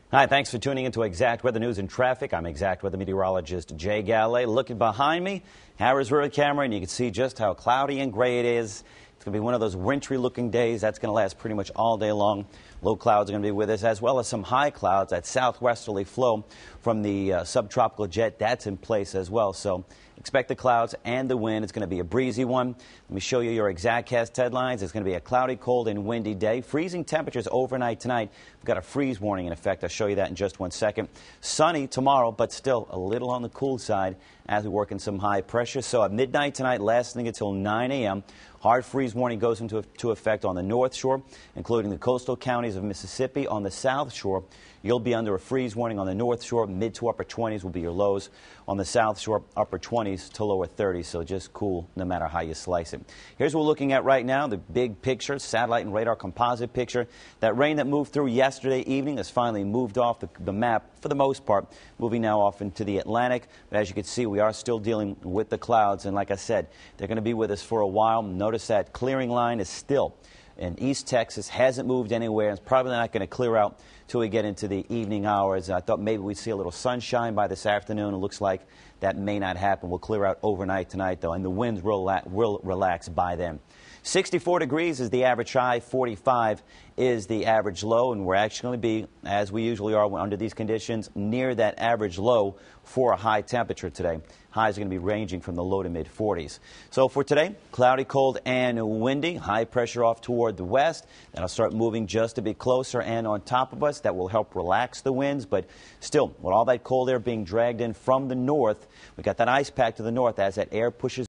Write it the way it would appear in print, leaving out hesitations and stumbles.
Hi, thanks for tuning into Exact Weather News and Traffic. I'm Exact Weather Meteorologist Jay Galley. Looking behind me, Harris River camera, and you can see just how cloudy and gray it is. It's going to be one of those wintry looking days. That's going to last pretty much all day long. Low clouds are going to be with us, as well as some high clouds. That southwesterly flow from the subtropical jet, that's in place as well. So expect the clouds and the wind. It's going to be a breezy one. Let me show you your ExactCast headlines. It's going to be a cloudy, cold, and windy day. Freezing temperatures overnight tonight. We've got a freeze warning in effect. I'll show you that in just 1 second. Sunny tomorrow, but still a little on the cool side as we work in some high pressure. So at midnight tonight, lasting until 9 a.m., hard freeze warning goes into effect on the North Shore, including the coastal counties of Mississippi. On the South Shore, you'll be under a freeze warning on the North Shore. Mid to upper 20s will be your lows. On the South Shore, upper 20s to lower 30s, so just cool no matter how you slice it. Here's what we're looking at right now, the big picture, satellite and radar composite picture. That rain that moved through yesterday evening has finally moved off the map for the most part, moving now off into the Atlantic. But as you can see, we are still dealing with the clouds, and like I said, they're going to be with us for a while. Notice that clearing line is still in East Texas, hasn't moved anywhere. It's probably not going to clear out till we get into the evening hours. I thought maybe we'd see a little sunshine by this afternoon. It looks like that may not happen. We'll clear out overnight tonight, though, and the winds will relax by then. 64 degrees is the average high, 45 is the average low, and we're actually going to be, as we usually are under these conditions, near that average low for a high temperature today. Highs are going to be ranging from the low to mid 40s. So for today, cloudy, cold, and windy. High pressure off toward the west. That'll start moving just a bit closer and on top of us. That will help relax the winds, but still, with all that cold air being dragged in from the north, we got that ice pack to the north as that air pushes